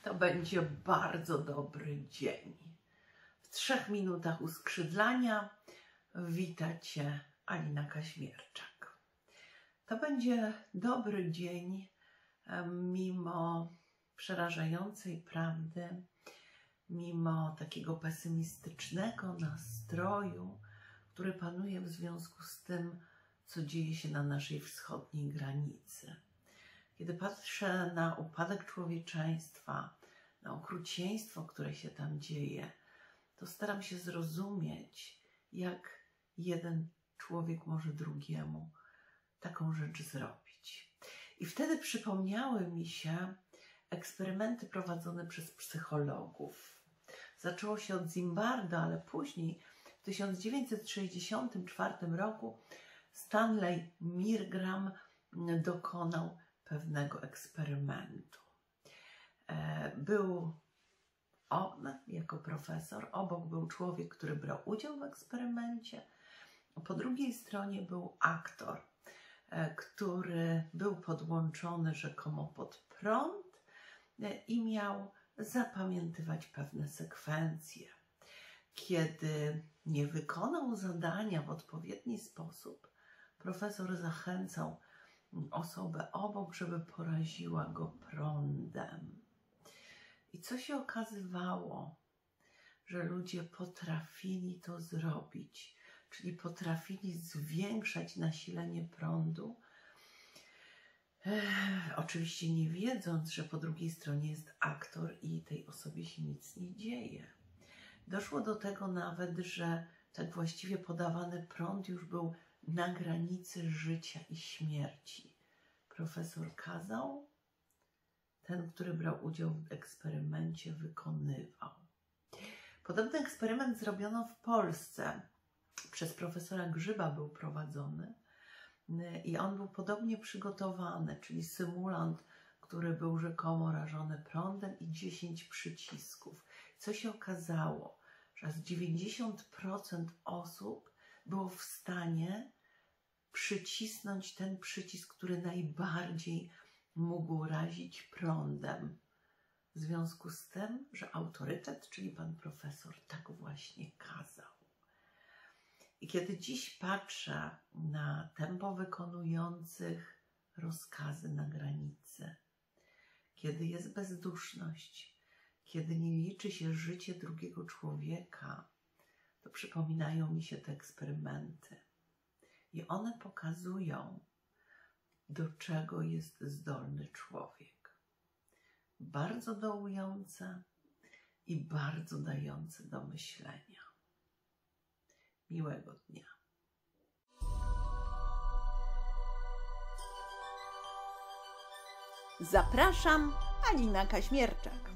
to będzie bardzo dobry dzień. W 3 minutach uskrzydlania wita Cię Alina Kaźmierczak. To będzie dobry dzień, mimo przerażającej prawdy, mimo takiego pesymistycznego nastroju, który panuje w związku z tym, co dzieje się na naszej wschodniej granicy. Kiedy patrzę na upadek człowieczeństwa, na okrucieństwo, które się tam dzieje, to staram się zrozumieć, jak jeden człowiek może drugiemu taką rzecz zrobić. I wtedy przypomniały mi się eksperymenty prowadzone przez psychologów. Zaczęło się od Zimbardo, ale później w 1964 roku Stanley Milgram dokonał pewnego eksperymentu. Był on jako profesor, obok był człowiek, który brał udział w eksperymencie, po drugiej stronie był aktor, który był podłączony rzekomo pod prąd i miał zapamiętywać pewne sekwencje. Kiedy nie wykonał zadania w odpowiedni sposób, profesor zachęcał osobę obok, żeby poraziła go prądem. I co się okazywało? Że ludzie potrafili to zrobić, czyli potrafili zwiększać nasilenie prądu, oczywiście nie wiedząc, że po drugiej stronie jest aktor i tej osobie się nic nie dzieje. Doszło do tego nawet, że tak właściwie podawany prąd już był na granicy życia i śmierci. Profesor kazał, ten, który brał udział w eksperymencie, wykonywał. Podobny eksperyment zrobiono w Polsce. Przez profesora Grzyba był prowadzony i on był podobnie przygotowany, czyli symulant, który był rzekomo rażony prądem i 10 przycisków. Co się okazało? Że aż 90% osób było w stanie przycisnąć ten przycisk, który najbardziej mógł razić prądem. W związku z tym, że autorytet, czyli pan profesor, tak właśnie kazał. I kiedy dziś patrzę na tempo wykonujących rozkazy na granicy, kiedy jest bezduszność, kiedy nie liczy się życie drugiego człowieka, to przypominają mi się te eksperymenty. I one pokazują, do czego jest zdolny człowiek. Bardzo dołujące i bardzo dające do myślenia. Miłego dnia. Zapraszam, Alina Kaźmierczak.